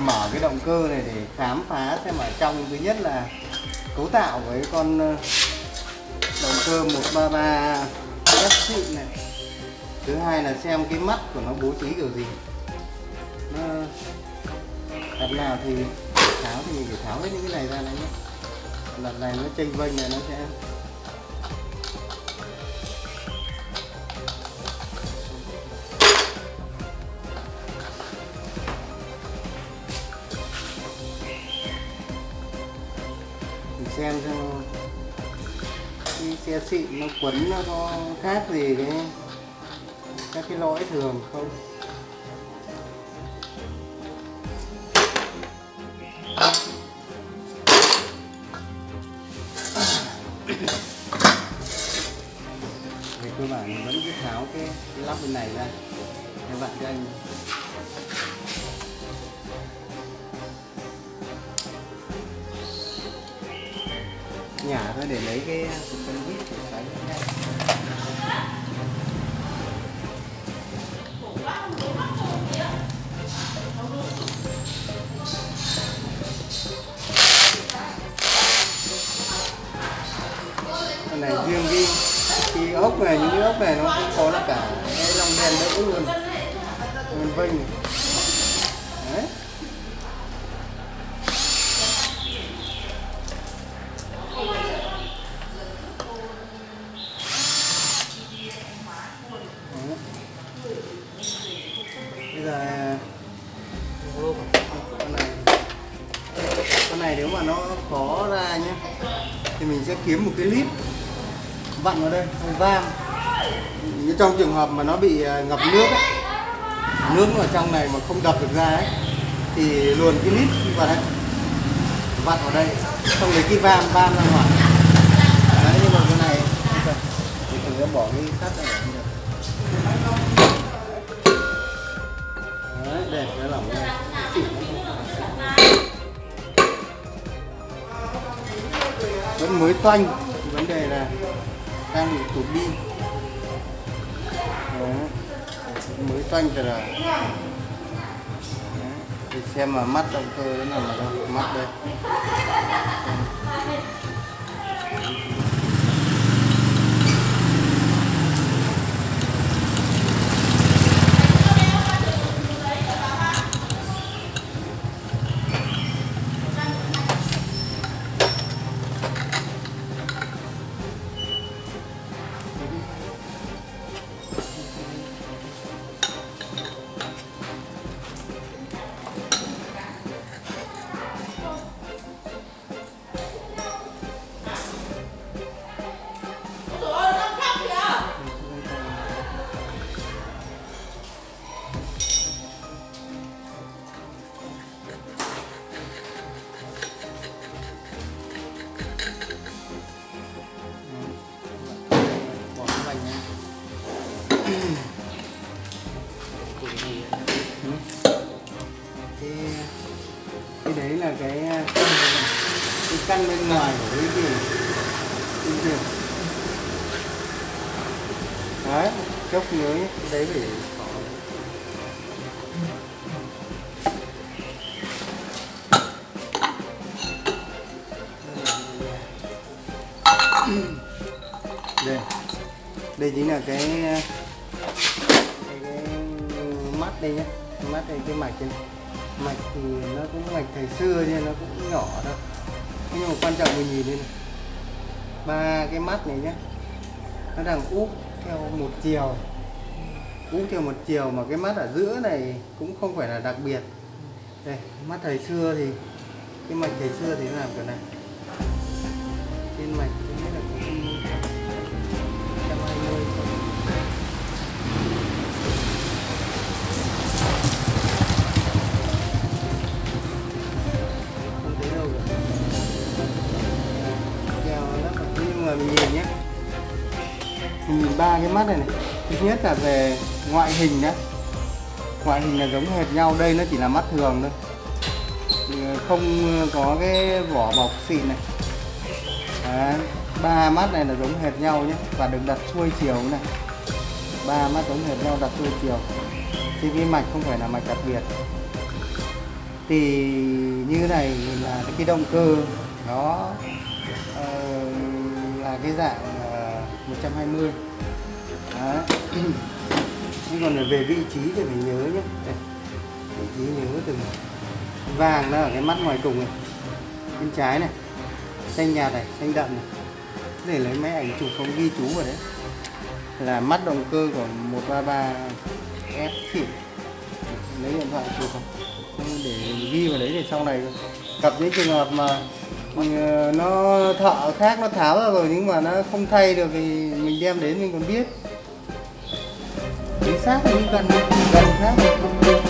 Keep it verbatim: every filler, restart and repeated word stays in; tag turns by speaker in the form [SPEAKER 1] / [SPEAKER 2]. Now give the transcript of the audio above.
[SPEAKER 1] mở cái động cơ này để khám phá xem ở trong, thứ nhất là cấu tạo với con động cơ một ba ba S xịn này, thứ hai là xem cái mắt của nó bố trí kiểu gì, nó đặt nào thì tháo thì mình phải tháo hết những cái này ra này nhé. Lần này nó chênh vênh này nó sẽ mình xem xem cái xe xịn nó quấn nó có khác gì cái các cái lõi thường không. Về cơ bản mình vẫn cứ tháo cái, cái lắp bên này ra để vặn cho anh. Nhả ra để lấy cái con vít của cái này. Cái này riêng cái, cái ốc này, những cái ốc này nó cũng có là cả cái lông đen đỡ luôn, nguyên vênh này. Đấy. Bây giờ con này, con này nếu mà nó khó ra nhé thì mình sẽ kiếm một cái lít vặn vào đây, vam. Như trong trường hợp mà nó bị ngập nước ấy, nước ở trong này mà không đập được ra ấy, thì luồn cái lít vào đây, vặn vào đây, xong lấy cái vam vam ra ngoài. Đấy, nhưng mà cái này thì thử em bỏ cái sắt này không được. Đấy, đẹp cái lỏng này. Vẫn mới toanh, vấn đề là đang bị tụt đi. Đấy, mới toanh rồi là để xem mà mắt động cơ nó nằm ở đâu, mắt đây. Cái đấy là cái cái căn bên ngoài của cái gì cái đấy, chốc nhớ nhé, cái đấy phải đây, đây chính là cái cái, cái mắt đây nhé, mắt đây, cái mạch đây. Mạch thì nó cũng mạch thời xưa nên nó cũng nhỏ đâu, nhưng mà quan trọng mình nhìn đây này, ba cái mắt này nhé, nó đang úp theo một chiều, úp theo một chiều, mà cái mắt ở giữa này cũng không phải là đặc biệt. Đây, mắt thời xưa thì cái mạch thời xưa thì nó làm kiểu này, trên mạch tôi nghĩ là cũng một trăm hai mươi. Mình nhìn nhé, mình nhìn ba cái mắt này này. Thứ nhất là về ngoại hình nhé, ngoại hình là giống hệt nhau. Đây nó chỉ là mắt thường thôi, không có cái vỏ bọc xịn này. Đấy, ba mắt này là giống hệt nhau nhé, và được đặt xuôi chiều này. Ba mắt giống hệt nhau đặt xuôi chiều, thì cái mạch không phải là mạch đặc biệt. Thì như này là cái động cơ nó uh, là cái dạng uh, một trăm hai mươi. Đấy. Nhưng còn về vị trí thì phải nhớ nhé. Đây. Vị trí nhớ từng vàng nó ở cái mắt ngoài cùng này, bên trái này, xanh nhạt này, xanh đậm này. Để lấy máy ảnh chụp không ghi chú vào đấy là mắt động cơ của một ba ba S xịn. Lấy điện thoại chụp không? Không để ghi vào đấy để sau này gặp những trường hợp mà nó thợ khác nó tháo ra rồi nhưng mà nó không thay được thì mình đem đến mình còn biết. Chính xác là như gần gần khác.